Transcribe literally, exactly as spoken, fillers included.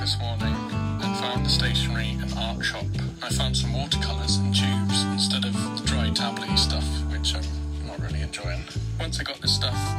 this morning and found the stationery and art shop. I found some watercolours and tubes instead of the dry tablety stuff, which I'm not really enjoying. Once I got this stuff